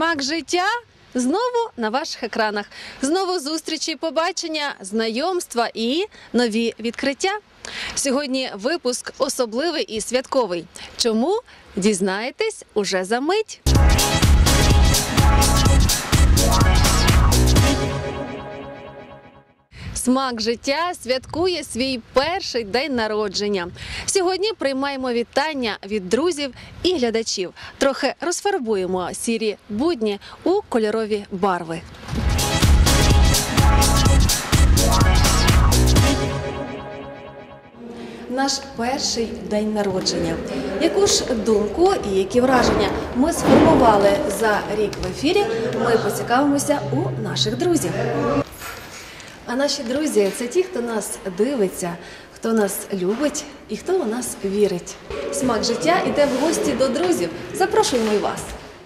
Смак життя знову на ваших екранах. Знову зустрічі, побачення, знайомства і нові відкриття. Сьогодні випуск особливий і святковий. Чому? Дізнаєтесь уже за мить. Смак життя святкує свій перший день народження. Сьогодні приймаємо вітання від друзів і глядачів. Трохи розфарбуємо сірі будні у кольорові барви. Наш перший день народження. Яку ж думку і які враження ми сформували за рік в ефірі, ми поцікавимося у наших друзів. А наші друзі – це ті, хто нас дивиться, хто нас любить і хто у нас вірить. Смак життя іде в гості до друзів. Запрошуємо і вас.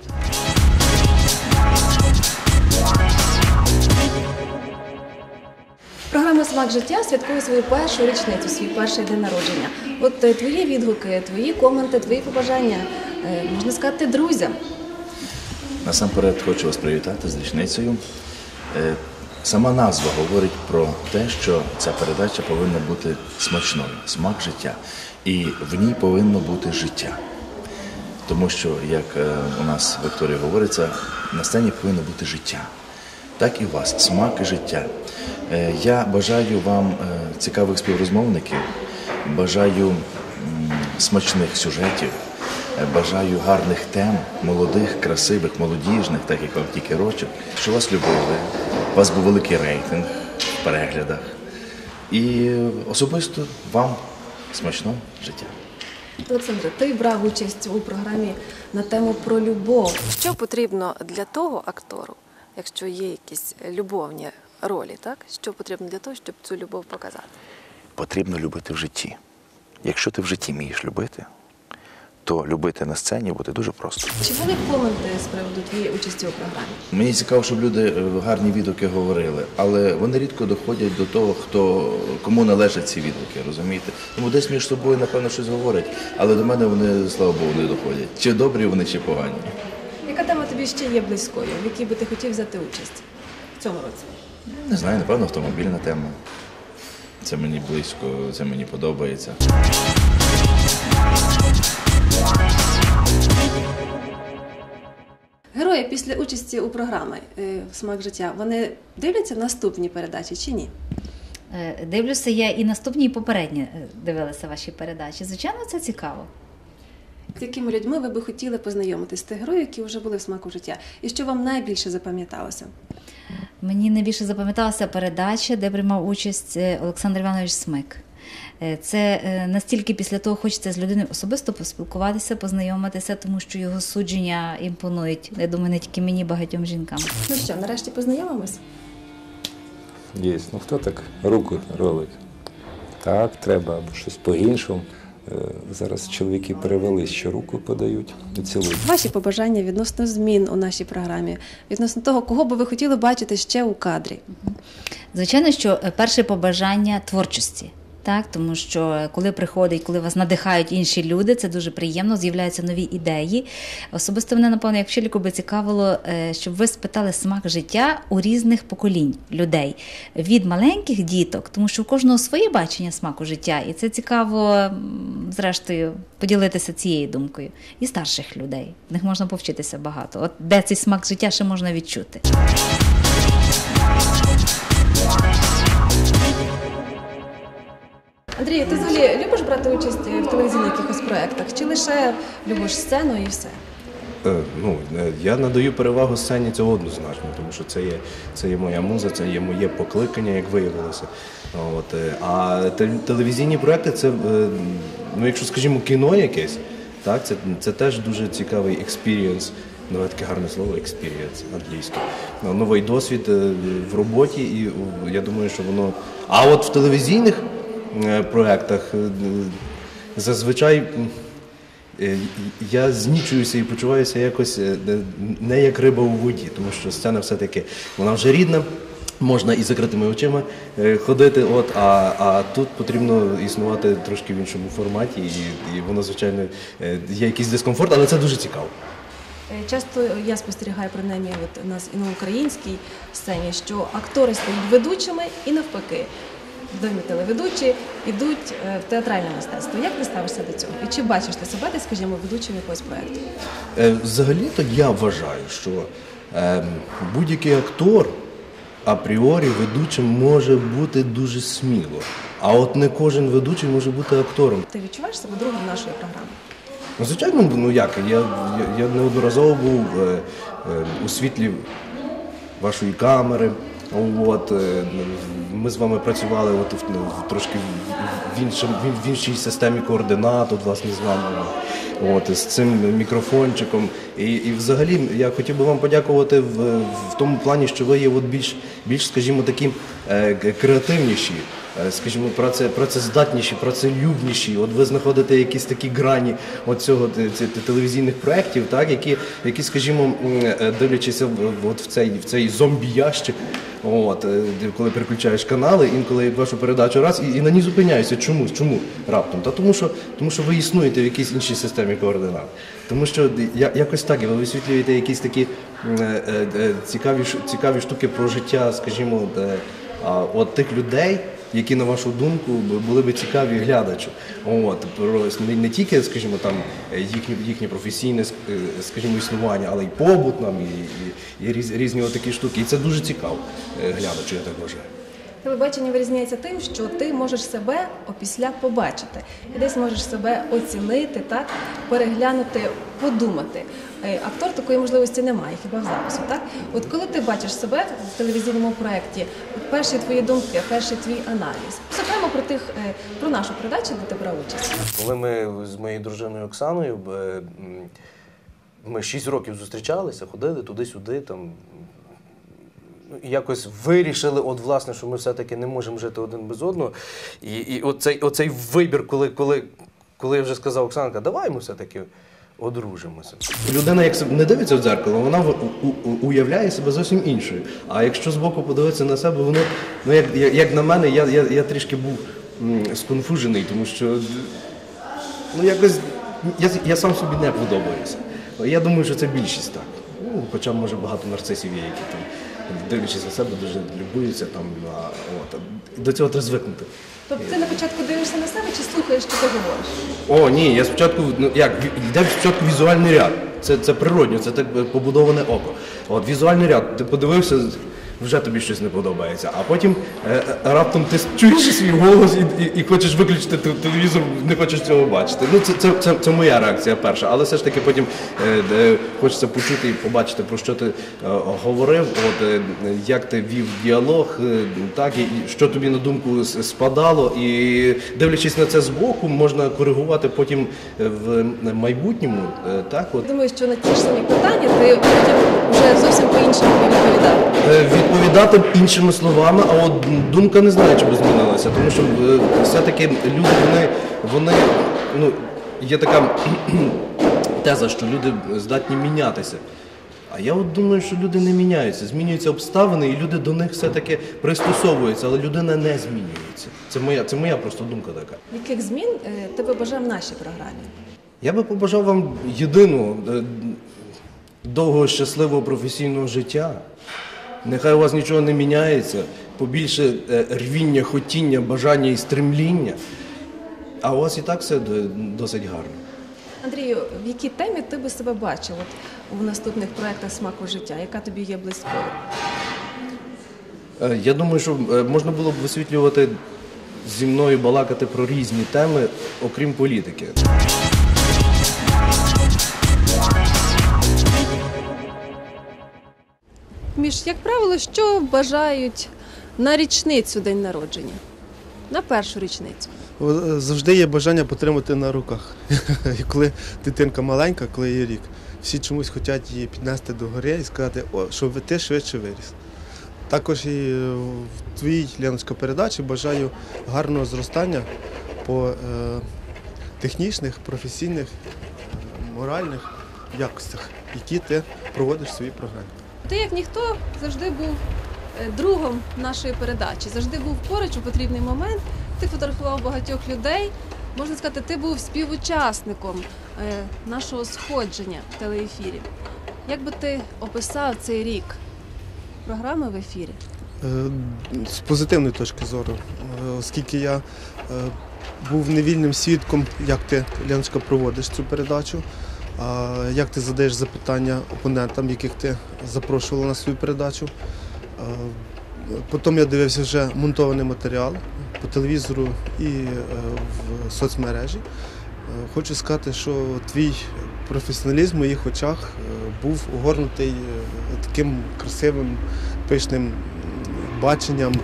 Програма «Смак життя» святкує свою першу річницю, свій перший день народження. От твої відгуки, твої коменти, твої побажання, можна сказати, друзям. Насамперед хочу вас привітати з річницею. Сама назва говорить про те, що ця передача повинна бути смачною, смак життя. І в ній повинно бути життя. Тому що, як у нас в Вікторії говориться, на сцені повинно бути життя. Так і у вас, смак і життя. Я бажаю вам цікавих співрозмовників, бажаю смачних сюжетів, бажаю гарних тем, молодих, красивих, молодіжних, так як вам тільки рочок, що вас любили, у вас був великий рейтинг в переглядах. І особисто вам смачного життя. Олександре, ти брав участь у програмі на тему про любов. Що потрібно для того актору, якщо є якісь любовні ролі, так? Що потрібно для того, щоб цю любов показати? Потрібно любити в житті. Якщо ти в житті вмієш любити, то любити на сцені буде дуже просто. Чи були коменти з приводу твоєї участі у програмі? Мені цікаво, щоб люди гарні відгуки говорили, але вони рідко доходять до того, кому належать ці відгуки, розумієте? Тому десь між собою, напевно, щось говорять, але до мене вони, слава Богу, не доходять. Чи добрі вони, чи погані. Яка тема тобі ще є близькою, в якій би ти хотів взяти участь в цьому році? Не знаю, напевно, автомобільна тема. Це мені близько, це мені подобається. Герої після участі у програмі «Смак життя», вони дивляться наступні передачі чи ні? Дивлюся, я і наступні, і попередні дивилася ваші передачі. Звичайно, це цікаво. З якими людьми ви би хотіли познайомитись з тих героїв, які вже були в «Смаку життя»? І що вам найбільше запам'яталося? Мені найбільше запам'яталася передача, де приймав участь Олександр Іванович Смик. Це настільки після того хочеться з людиною особисто поспілкуватися, познайомитися, тому що його судження імпонують. Я думаю, не тільки мені, багатьом жінкам. Ну що, нарешті познайомимось? Є. Ну хто так руку ролить? Так, треба, або щось по-іншому. Зараз чоловіки перевелись, що руку подають і цілують. Ваші побажання відносно змін у нашій програмі, відносно того, кого би ви хотіли бачити ще у кадрі? Звичайно, що перше побажання творчості. Так, тому що коли вас надихають інші люди, це дуже приємно, з'являються нові ідеї. Особисто мене, напевно, як вчительку би цікавило, щоб ви спитали смак життя у різних поколінь людей. Від маленьких діток, тому що у кожного своє бачення смаку життя, і це цікаво, зрештою, поділитися цією думкою. І старших людей. В них можна повчитися багато. От де цей смак життя ще можна відчути. Андрій, ти взагалі любиш брати участь в телевізійних якихось проєктах? Чи лише любиш сцену і все? Я надаю перевагу сцені, це однозначно, тому що це є моя муза, це є моє покликання, як виявилося. А телевізійні проєкти – це, якщо, скажімо, кіно якесь, так, це теж дуже цікавий експірієнс. Давай таке гарне слово «експірієнс» англійське. Новий досвід в роботі, і я думаю, що воно… А от в телевізійних проєктах зазвичай я знічуюся і почуваюся якось не як риба у воді, тому що сцена все-таки, вона вже рідна, можна і закритими очима ходити, а тут потрібно існувати трошки в іншому форматі, і воно, звичайно, є якийсь дискомфорт, але це дуже цікаво. Часто я спостерігаю, принаймні, от у нас і на українській сцені, що актори стають ведучими і навпаки. Відомі телеведучі йдуть в театральне мистецтво. Як ти ставишся до цього? І чи бачиш ти себе, скажімо, ведучим якогось проєкту? Взагалі-то я вважаю, що будь-який актор апріорі ведучим може бути дуже сміло. А от не кожен ведучий може бути актором. Ти відчуваєш себе другом нашої програми? Ну, звичайно, ну як, я неодноразово був у світлі вашої камери. От, ми з вами працювали от, трошки в іншій системі координат, от, власне, з вами. От, з цим мікрофончиком. І взагалі я хотів би вам подякувати в тому плані, що ви є от більш, скажімо, такі креативніші, скажімо, працездатніші, працелюбніші. От ви знаходите якісь такі грані от цього телевізійних проєктів, так, які, скажімо, дивлячись от в цей зомбі-ящик, от, коли переключаєш канали, інколи вашу передачу раз і на ній зупиняюся. Чому раптом? Тому що ви існуєте в якійсь іншій системі координат. Тому що якось так, ви висвітлюєте якісь такі цікаві штуки про життя, скажімо, от тих людей, які, на вашу думку, були би цікаві глядачу. От, про не тільки, скажімо, там їхнє професійне, скажімо, існування, але й побут нам, і різні такі штуки. І це дуже цікаво глядачу, я так вважаю. Телебачення вирізняється тим, що ти можеш себе опісля побачити. І десь можеш себе оцінити, так, переглянути, подумати. Актор такої можливості не має, хіба в запису, так? От коли ти бачиш себе в телевізійному проєкті, перші твої думки, перший твій аналіз. Зокрема, про нашу передачу, де ти брав участь. Коли ми з моєю дружиною Оксаною, ми 6 років зустрічалися, ходили туди-сюди, там, якось вирішили, от, власне, що ми все-таки не можемо жити один без одного. І оцей вибір, коли я вже сказав, Оксанка, давай ми все-таки одружимося. Людина, як не дивиться в дзеркало, вона уявляє себе зовсім іншою. А якщо збоку подивитися на себе, воно, ну, як на мене, я трішки був сконфужений, тому що, ну, якось, я сам собі не подобаюся. Я думаю, що це більшість так. Ну, хоча, може, багато нарцисів є, які там, дивлячись на себе, дуже любуються там, до цього треба звикнути. Тобто ти на початку дивишся на себе чи слухаєш, що ти говориш? О, ні, я спочатку, йде спочатку візуальний ряд. Це природньо, це так побудоване око. От візуальний ряд, ти подивився, вже тобі щось не подобається. А потім раптом ти чуєш свій голос і хочеш виключити телевізор, не хочеш цього бачити. Ну, це моя реакція перша. Але все ж таки потім хочеться почути і побачити, про що ти говорив, от, як ти вів діалог, так, і що тобі на думку спадало. І дивлячись на це збоку, можна коригувати потім в майбутньому. Так, от. Думаю, що на ті ж самі питання ти потім вже зовсім по-іншому відповідав. Відповідати іншими словами, а от думка не знаю, чи б змінилася, тому що все-таки люди, вони, ну, є така теза, що люди здатні мінятися. А я от думаю, що люди не міняються, змінюються обставини, і люди до них все-таки пристосовуються, але людина не змінюється. Це моя просто думка така. Яких змін ти би бажав в нашій програмі? Я би побажав вам єдиного, довгого, щасливого професійного життя. Нехай у вас нічого не міняється, побільше рвіння, хотіння, бажання і стремління. А у вас і так все досить гарно. Андрію, в якій темі ти би себе бачив у наступних проєктах «Смаку життя», яка тобі є близькою? Я думаю, що можна було б висвітлювати зі мною, балакати про різні теми, окрім політики. Як правило, що бажають на річницю день народження? На першу річницю? Завжди є бажання потримати на руках. Коли дитинка маленька, коли їй рік, всі чомусь хочуть її піднести до гори і сказати, щоб ти швидше виріс. Також і в твоїй, Леночка, передачі бажаю гарного зростання по технічних, професійних, моральних якостях, які ти проводиш в своїй програмі. Ти, як ніхто, завжди був другом нашої передачі, завжди був поруч у потрібний момент. Ти фотографував багатьох людей. Можна сказати, ти був співучасником нашого сходження в телеефірі. Як би ти описав цей рік програми в ефірі? З позитивної точки зору, оскільки я був невільним свідком, як ти, Леночка, проводиш цю передачу, як ти задаєш запитання опонентам, яких ти запрошувала на свою передачу. Потім я дивився вже монтований матеріал по телевізору і в соцмережі. Хочу сказати, що твій професіоналізм в моїх очах був огорнутий таким красивим, пишним баченням,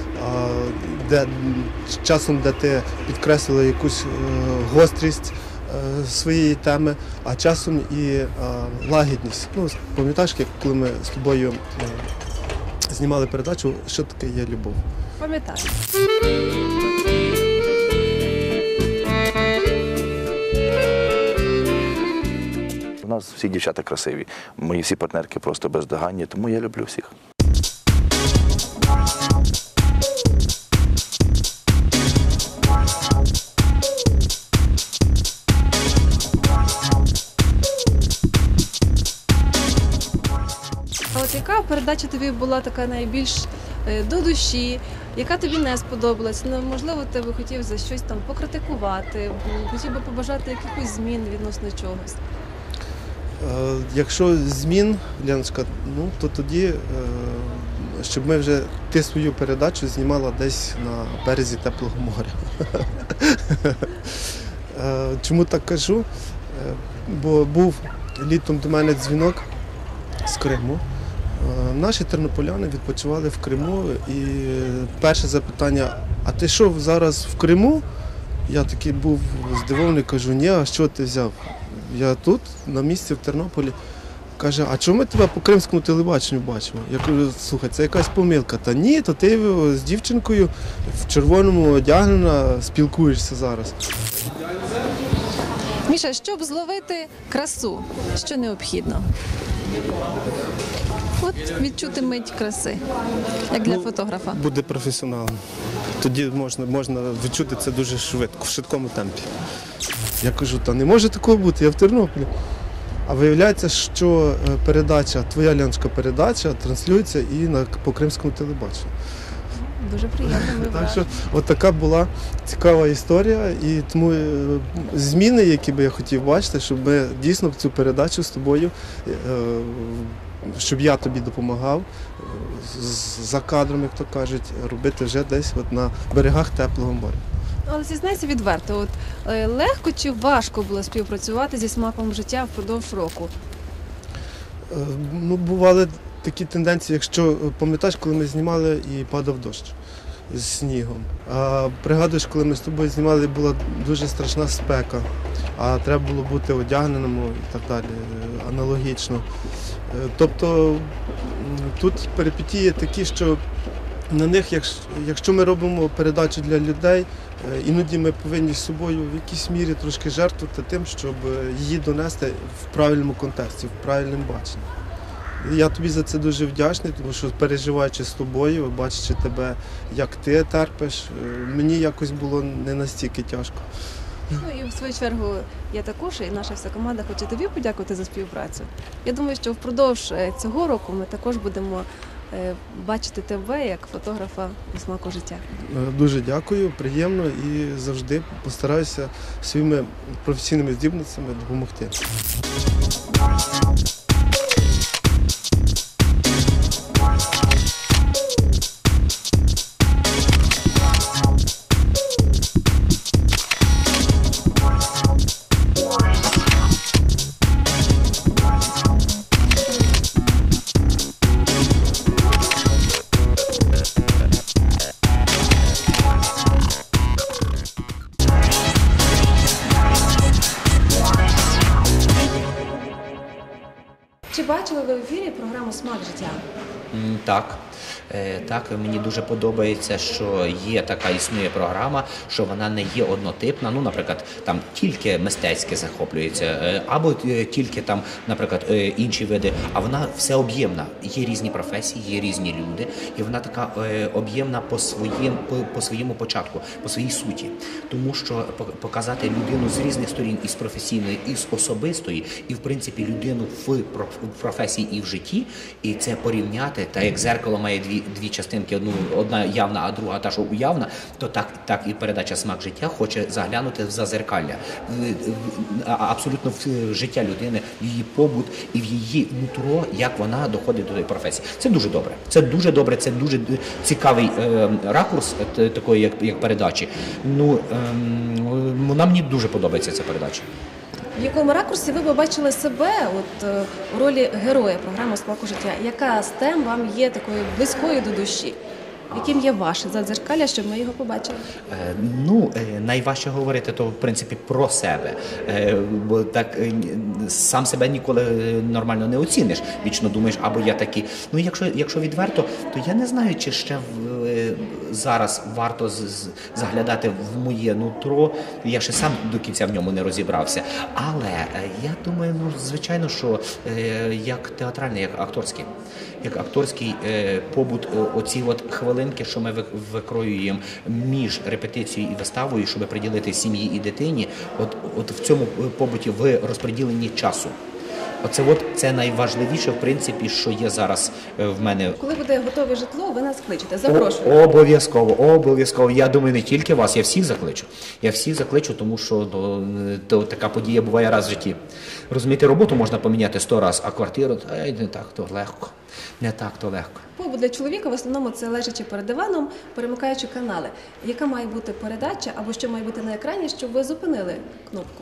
часом, де ти підкреслила якусь гострість своєї теми, а часом і лагідність. Ну, пам'ятаєш, коли ми з тобою знімали передачу «Що таке є любов». Пам'ятаю. У нас всі дівчата красиві, мої всі партнерки просто бездоганні, тому я люблю всіх. А от яка передача тобі була така найбільш до душі, яка тобі не сподобалась? Ну, можливо, ти би хотів за щось там покритикувати, хотів би побажати якихось змін відносно чогось? Якщо змін, Леночка, ну, то тоді, щоб ми вже ти свою передачу знімала десь на березі теплого моря. Чому так кажу? Бо був літом до мене дзвінок з Криму. Наші тернополяни відпочивали в Криму, і перше запитання: а ти що зараз в Криму? Я такий був здивований, кажу, ні, а що ти взяв? Я тут, на місці в Тернополі. Каже, а чому ми тебе по кримському телебаченню бачимо? Я кажу, слухай, це якась помилка. Та ні, то ти з дівчинкою в червоному одягнена спілкуєшся зараз. Міша, щоб зловити красу, що необхідно? От відчути мить краси, як для фотографа. Буде професіоналом. Тоді можна відчути це дуже швидко, в швидкому темпі. Я кажу, та не може такого бути, я в Тернополі. А виявляється, що передача, твоя, Леночка, передача транслюється і по кримському телебаченню. Дуже приємно, ми Так що от така була цікава історія, і тому зміни, які би я хотів бачити, щоб ми дійсно цю передачу з тобою, щоб я тобі допомагав за кадром, як то кажуть, робити вже десь от на берегах теплого моря. Але зізнайся відверто, от легко чи важко було співпрацювати зі смаком життя впродовж року? Ну, бували такі тенденції, якщо пам'ятаєш, коли ми знімали і падав дощ з снігом. А пригадуєш, коли ми з тобою знімали, була дуже страшна спека, а треба було бути одягненому і так далі, аналогічно. Тобто тут перипетії такі, що на них, якщо ми робимо передачу для людей, іноді ми повинні з собою в якійсь мірі трошки жертвувати тим, щоб її донести в правильному контексті, в правильному баченні. Я тобі за це дуже вдячний, тому що переживаючи з тобою, бачачи тебе, як ти терпиш, мені якось було не настільки тяжко. Ну і в свою чергу я також, і наша вся команда хоче тобі подякувати за співпрацю. Я думаю, що впродовж цього року ми також будемо бачити тебе як фотографа у смаку життя. Дуже дякую, приємно і завжди постараюся своїми професійними здібностями допомогти. Чи бачили ви в ефірі програму «Смак життя»? Так. Так, мені дуже подобається, що є така існує програма, що вона не є однотипна. Ну, наприклад, там тільки мистецьке захоплюється, або тільки там, наприклад, інші види, а вона всеоб'ємна. Є різні професії, є різні люди, і вона така об'ємна по своєму початку, по своїй суті. Тому що показати людину з різних сторін, і з професійної, і з особистої, і в принципі людину в професії і в житті, і це порівняти, та як зеркало має дві частинки, одна явна, а друга та, що уявна, то так і передача «Смак життя» хоче заглянути в зазеркалля, абсолютно в життя людини, в її побут і в її нутро, як вона доходить до тієї професії. Це дуже добре. Це дуже добре, це дуже цікавий ракурс такої, як передачі. Вона мені дуже подобається, ця передача. В якому ракурсі ви побачили себе у ролі героя програми «Смаку життя»? Яка з тем вам є такою близькою до душі? Яким є ваше задзеркалля, щоб ми його побачили? Найважче говорити, то в принципі про себе, бо так сам себе ніколи нормально не оціниш. Вічно думаєш, або я такий. Якщо відверто, то я не знаю, чи ще зараз варто заглядати в моє нутро. Я ще сам до кінця в ньому не розібрався. Але я думаю, звичайно, що як театральний, як акторський побут, оці хвилинки, що ми викроюємо між репетицією і виставою, щоб приділити сім'ї і дитині, от в цьому побуті, в розподіленні часу. Це найважливіше, в принципі, що є зараз в мене. Коли буде готове житло, ви нас кличете, запрошуєте. Обов'язково. Я думаю, не тільки вас, я всіх закличу. Тому що така подія буває раз в житті. Розумієте, роботу можна поміняти 100 разів, а квартиру не так то легко. Не так то легко. Побут для чоловіка в основному це лежачи перед диваном, перемикаючи канали. Яка має бути передача або що має бути на екрані, щоб ви зупинили кнопку?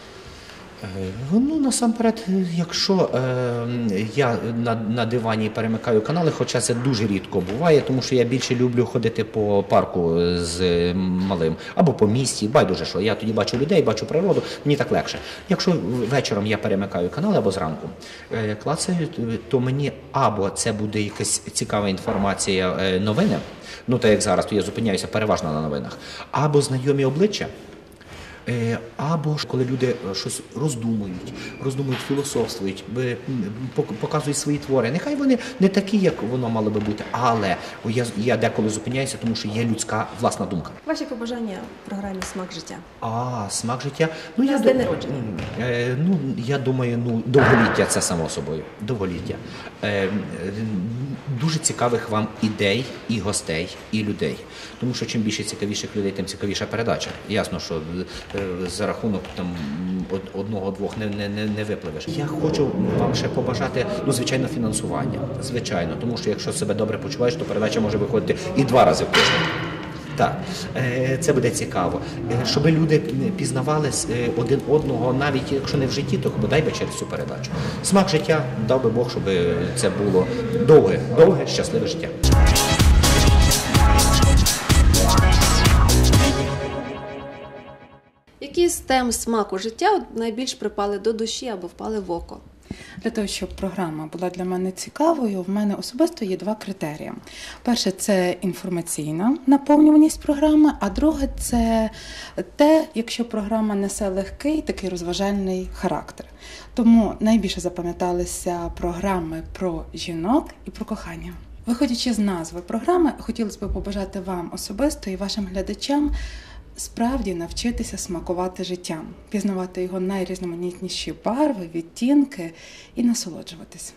Насамперед, якщо я на дивані перемикаю канали, хоча це дуже рідко буває, тому що я більше люблю ходити по парку з малим, або по місті, байдуже що, я тоді бачу людей, бачу природу, мені так легше. Якщо вечором я перемикаю канали або зранку клацаю, то мені або це буде якась цікава інформація, новини, так як зараз, то я зупиняюся переважно на новинах, або знайомі обличчя, або ж коли люди щось роздумують, філософствують, показують свої твори. Нехай вони не такі, як воно мало би бути, але я деколи зупиняюся, тому що є людська власна думка. Ваші побажання в програмі «Смак життя»? «Смак життя». З день народження. Я думаю, довголіття, це само собою. Довголіття. Дуже цікавих вам ідей, і гостей, і людей. Тому що чим більше цікавіших людей, тим цікавіша передача. Ясно, що за рахунок одного-двох не випливеш. Я хочу вам ще побажати, звичайно, фінансування. Звичайно, тому що якщо себе добре почуваєш, то передача може виходити і 2 рази в тиждень. Так, це буде цікаво. Щоб люди пізнавали один одного, навіть якщо не в житті, то бодай би через цю передачу. «Смак життя», дав би Бог, щоб це було довге, щасливе життя. Які з тем «Смаку життя» найбільш припали до душі або впали в око? Для того, щоб програма була для мене цікавою, в мене особисто є 2 критерії. Перше – це інформаційна наповнюваність програми, а друге – це те, якщо програма несе легкий, такий розважальний характер. Тому найбільше запам'яталися програми про жінок і про кохання. Виходячи з назви програми, хотілося б побажати вам особисто і вашим глядачам справді навчитися смакувати життям, пізнавати його найрізноманітніші барви, відтінки і насолоджуватись.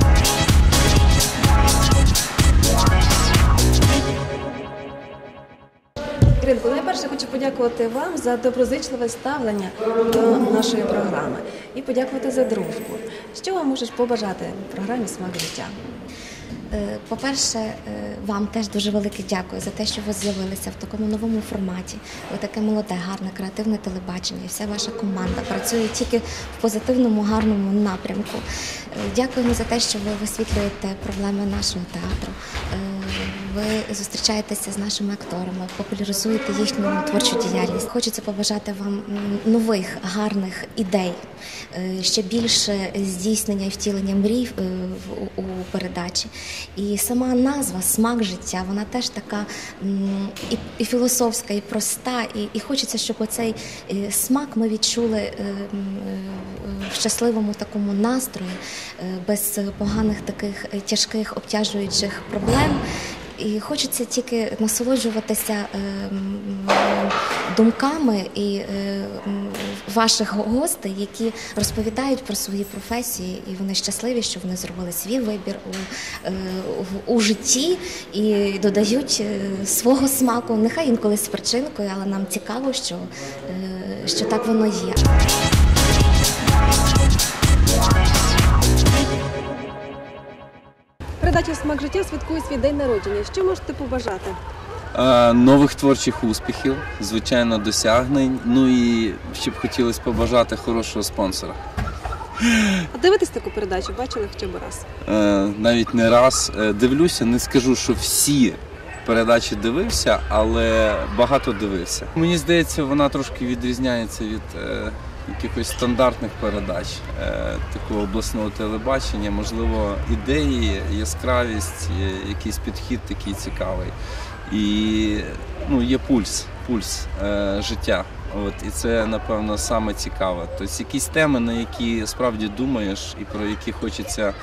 Іринко, найперше хочу подякувати вам за доброзичливе ставлення до нашої програми і подякувати за дружбу. Що вам можеш побажати в програмі «Смак життя»? По-перше, вам теж дуже велике дякую за те, що ви з'явилися в такому новому форматі. Ви таке молоде, гарне, креативне телебачення, і вся ваша команда працює тільки в позитивному, гарному напрямку. Дякуємо за те, що ви висвітлюєте проблеми нашого театру. ви зустрічаєтеся з нашими акторами, популяризуєте їхню творчу діяльність. Хочеться побажати вам нових, гарних ідей, ще більше здійснення і втілення мрій у передачі. І сама назва «Смак життя», вона теж така і філософська, і проста, і хочеться, щоб оцей смак ми відчули в щасливому такому настрої, без поганих таких тяжких, обтяжуючих проблем. І хочеться тільки насолоджуватися думками і ваших гостей, які розповідають про свої професії, і вони щасливі, що вони зробили свій вибір у житті і додають свого смаку, нехай інколи з причинкою, але нам цікаво, що так воно є. Передача «Смак життя» святкує свій день народження. Що можете побажати? Нових творчих успіхів, звичайно, досягнень. Ну і ще б хотілося побажати хорошого спонсора. А дивитесь таку передачу? Бачили хоча б раз? Навіть не раз. Дивлюся, не скажу, що всі передачі дивився, але багато дивився. Мені здається, вона трошки відрізняється від якихось стандартних передач такого обласного телебачення. Можливо, ідеї, яскравість, якийсь підхід такий цікавий. І є пульс життя. І це, напевно, саме цікаве. Тобто якісь теми, на які справді думаєш і про які хочеться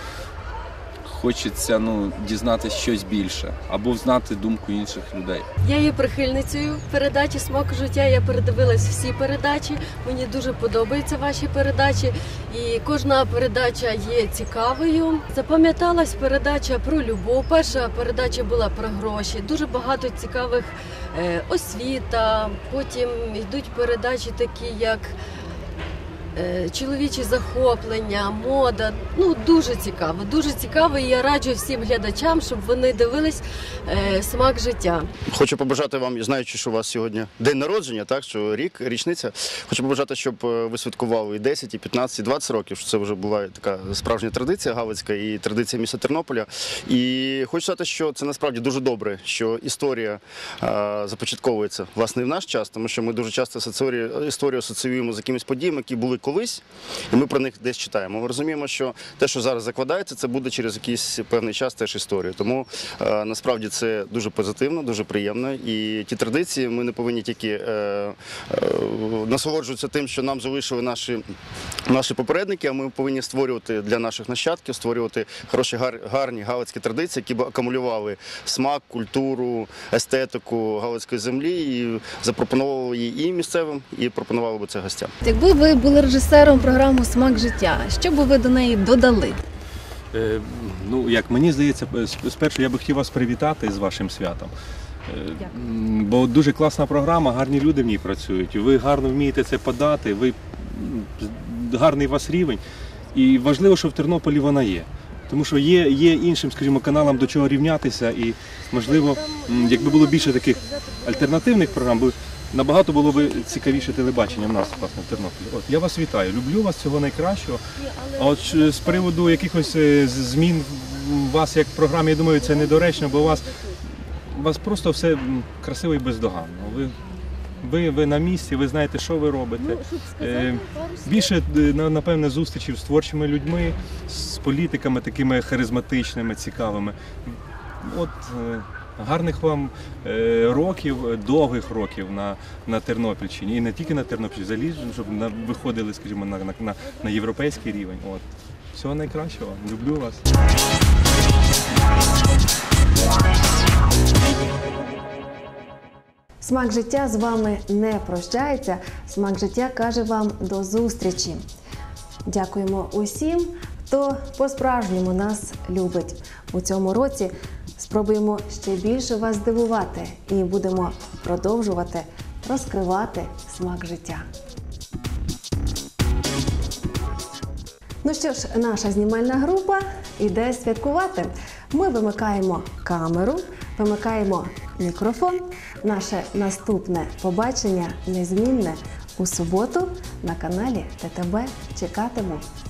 дізнатися щось більше або знати думку інших людей. Я є прихильницею передачі «Смак життя». Я передивилась всі передачі. Мені дуже подобаються ваші передачі. І кожна передача є цікавою. Запам'яталась передача про любов. Перша передача була про гроші. Дуже багато цікавих освіта. Потім йдуть передачі такі, як чоловічі захоплення, мода. Дуже цікаво. І я раджу всім глядачам, щоб вони дивились «Смак життя». Хочу побажати вам, знаючи, що у вас сьогодні день народження, так, що річниця. Хочу побажати, щоб ви святкували і 10, і 15, і 20 років, що це вже була така справжня традиція галицька і традиція міста Тернополя. І хочу сказати, що це насправді дуже добре, що історія започатковується, власне, і в наш час, тому що ми дуже часто історію асоціюємо з якимись подіями, які були колись, і ми про них десь читаємо. Ми розуміємо, що те, що зараз закладається, це буде через якийсь певний час теж історію. Тому насправді це дуже позитивно, дуже приємно. І ті традиції ми не повинні тільки насолоджуватися тим, що нам залишили наші попередники, а ми повинні створювати для наших нащадків, створювати хороші, гарні галицькі традиції, які б акумулювали смак, культуру, естетику галицької землі і запропонували її і місцевим, і пропонували б це гостям. Якби ви були режисером програми «Смак життя», що б ви до неї додали? Як мені здається, спершу я би хотів вас привітати з вашим святом. Бо дуже класна програма, гарні люди в ній працюють. Ви гарно вмієте це подати, гарний у вас рівень. І важливо, що в Тернополі вона є. Тому що є іншим, скажімо, каналам до чого рівнятися. І, можливо, якби було більше таких альтернативних програм, набагато було б цікавіше телебачення в нас, власне, в Тернополі. Я вас вітаю, люблю вас, всього найкращого. А от з приводу якихось змін у вас як програмі, я думаю, це недоречно, бо у вас просто все красиво і бездоганно. Ви на місці, ви знаєте, що ви робите. Більше, напевне, зустрічів з творчими людьми, з політиками такими харизматичними, цікавими. Гарних вам років, довгих років на Тернопільщині. І не тільки на Тернопільщині, щоб виходили, скажімо, на європейський рівень. Всього найкращого. Люблю вас. «Смак життя» з вами не прощається. «Смак життя» каже вам до зустрічі. Дякуємо усім, хто по-справжньому нас любить. У цьому році спробуємо ще більше вас здивувати і будемо продовжувати розкривати смак життя. Ну що ж, наша знімальна група іде святкувати. Ми вимикаємо камеру, вимикаємо мікрофон. Наше наступне побачення незмінне у суботу на каналі ТТБ. Чекатиму.